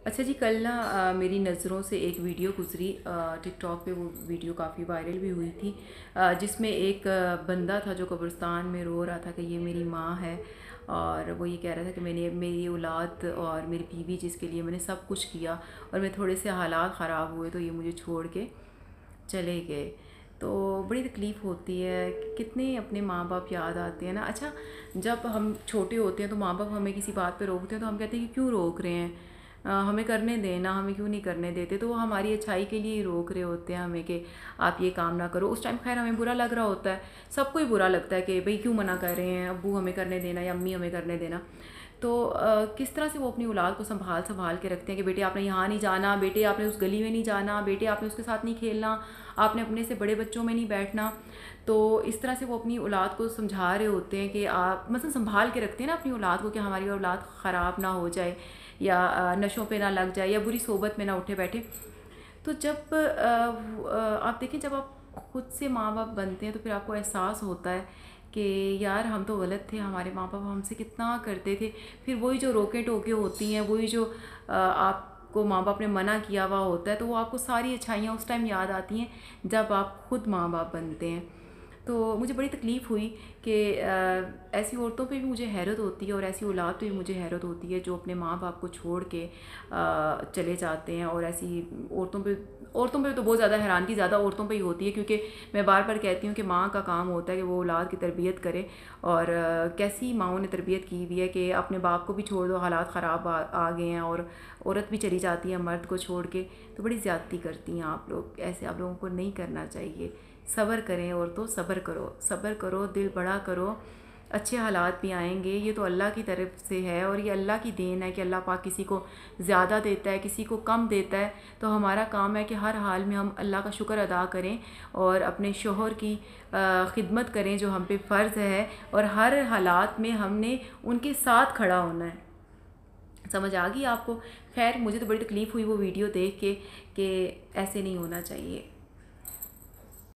अच्छा जी, कल ना मेरी नज़रों से एक वीडियो गुज़री टिकटॉक पे। वो वीडियो काफ़ी वायरल भी हुई थी, जिसमें एक बंदा था जो कब्रिस्तान में रो रहा था कि ये मेरी माँ है। और वो ये कह रहा था कि मैंने मेरी औलाद और मेरी बीवी जिसके लिए मैंने सब कुछ किया, और मैं थोड़े से हालात ख़राब हुए तो ये मुझे छोड़ के चले गए। तो बड़ी तकलीफ़ होती है कि कितने अपने माँ बाप याद आते हैं ना। अच्छा, जब हम छोटे होते हैं तो माँ बाप हमें किसी बात पे रोकते हैं तो हम कहते हैं कि क्यों रोक रहे हैं, हमें करने देना, हमें क्यों नहीं करने देते। तो वो हमारी अच्छाई के लिए ही रोक रहे होते हैं हमें कि आप ये काम ना करो। उस टाइम खैर हमें बुरा लग रहा होता है, सबको ही बुरा लगता है कि भाई क्यों मना कर रहे हैं, अब्बू हमें करने देना या अम्मी हमें करने देना। तो किस तरह से वो अपनी औलाद को संभाल संभाल के रखते हैं कि बेटे आपने यहाँ नहीं जाना, बेटे आपने उस गली में नहीं जाना, बेटे आपने उसके साथ नहीं खेलना, आपने अपने से बड़े बच्चों में नहीं बैठना। तो इस तरह से वो अपनी औलाद को समझा रहे होते हैं कि आप मतलब संभाल के रखते हैं ना अपनी औलाद को कि हमारी औलाद ख़राब ना हो जाए या नशों पे ना लग जाए या बुरी सोबत में ना उठे बैठे। तो जब आप देखें, जब आप खुद से माँ बाप बनते हैं तो फिर आपको एहसास होता है कि यार हम तो गलत थे, हमारे माँ बाप हमसे कितना करते थे। फिर वही जो रोके टोके होती हैं, वही जो आपको माँ बाप ने मना किया हुआ होता है, तो वो आपको सारी अच्छाइयाँ उस टाइम याद आती हैं जब आप खुद माँ बाप बनते हैं। तो मुझे बड़ी तकलीफ़ हुई कि ऐसी औरतों पे भी मुझे हैरत होती है और ऐसी औलाद पे भी मुझे हैरत होती है जो अपने माँ बाप को छोड़ के चले जाते हैं। और ऐसी औरतों पे तो बहुत ज़्यादा हैरानगी ज़्यादा औरतों पे ही होती है, क्योंकि मैं बार बार कहती हूँ कि माँ का काम होता है कि वो औलाद की तरबियत करे। और कैसी माँओं ने तरबियत की हुई है कि अपने बाप को भी छोड़ दो, हालात ख़राब आ गए हैं और औरत भी चली जाती है मर्द को छोड़ के। तो बड़ी ज़्यादती करती हैं आप लोग, ऐसे आप लोगों को नहीं करना चाहिए। सब्र करें औरतों, सब्र करो, सब्र करो, दिल बड़ा करो, अच्छे हालात भी आएंगे। ये तो अल्लाह की तरफ से है और ये अल्लाह की देन है कि अल्लाह पाक किसी को ज़्यादा देता है, किसी को कम देता है। तो हमारा काम है कि हर हाल में हम अल्लाह का शुक्र अदा करें और अपने शोहर की खिदमत करें जो हम पे फ़र्ज़ है, और हर हालात में हमने उनके साथ खड़ा होना है। समझ आ गई आपको? खैर मुझे तो बड़ी तकलीफ़ हुई वो वीडियो देख के कि ऐसे नहीं होना चाहिए।